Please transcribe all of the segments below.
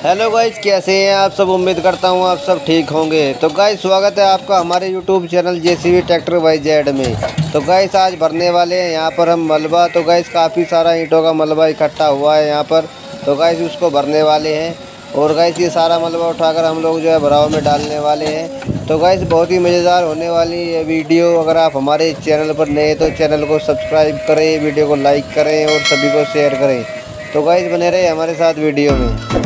Hello guys, कैसे हैं आप सब। उम्मीद करता हूं आप सब ठीक होंगे। तो गाइस, स्वागत है आपका हमारे YouTube channel JCB tractor YZ में। तो गाइस, आज भरने वाले हैं यहाँ पर हम मलबा। तो गाइस, काफ़ी सारा ईंटों का मलबा इकट्ठा हुआ है यहाँ पर। तो गाइस, उसको भरने वाले हैं। और गाइस, ये सारा मलबा उठाकर हम लोग जो है भराव में डालने वाले हैं। तो गाइस, बहुत ही मज़ेदार होने वाली ये वीडियो। अगर आप हमारे चैनल पर नए तो चैनल को सब्सक्राइब करें, वीडियो को लाइक करें और सभी को शेयर करें। तो गाइस, बने रहे हमारे साथ वीडियो में।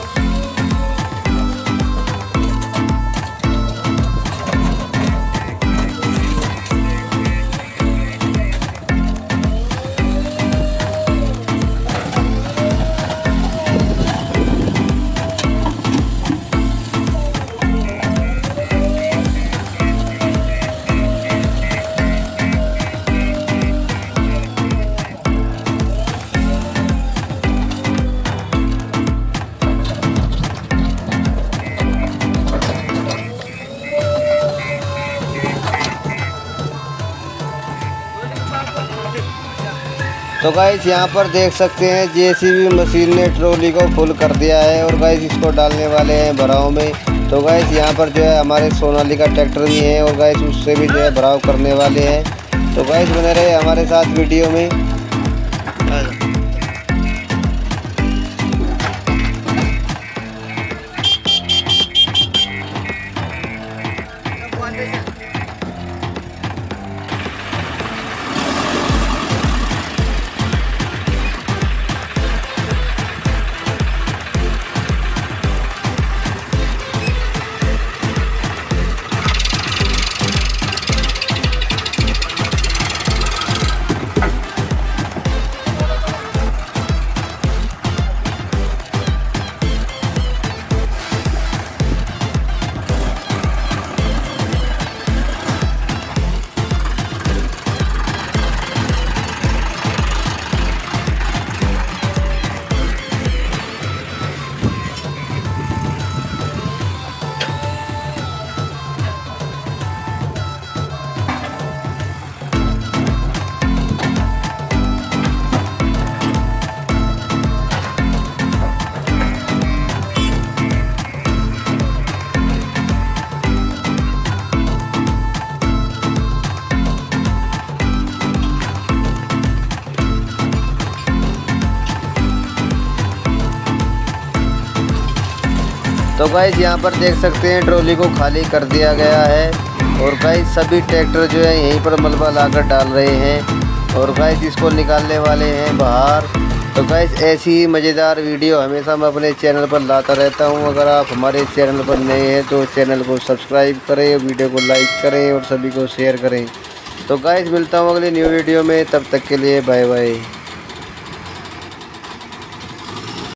तो गाइस, यहाँ पर देख सकते हैं जेसीबी मशीन ने ट्रॉली को फुल कर दिया है और गाइस इसको डालने वाले हैं भराव में। तो गाइस, यहाँ पर जो है हमारे सोनालिका ट्रैक्टर भी हैं और गाइस उससे भी जो है भराव करने वाले हैं। तो गाइस, बने रहे हमारे साथ वीडियो में। तो गाइस, यहाँ पर देख सकते हैं ट्रॉली को खाली कर दिया गया है और गाइस सभी ट्रैक्टर जो है यहीं पर मलबा लाकर डाल रहे हैं और गाइस इसको निकालने वाले हैं बाहर। तो गाइस, ऐसी ही मज़ेदार वीडियो हमेशा मैं अपने चैनल पर लाता रहता हूँ। अगर आप हमारे चैनल पर नए हैं तो चैनल को सब्सक्राइब करें, वीडियो को लाइक करें और सभी को शेयर करें। तो गाइस, मिलता हूँ अगले न्यू वीडियो में। तब तक के लिए बाय बाय।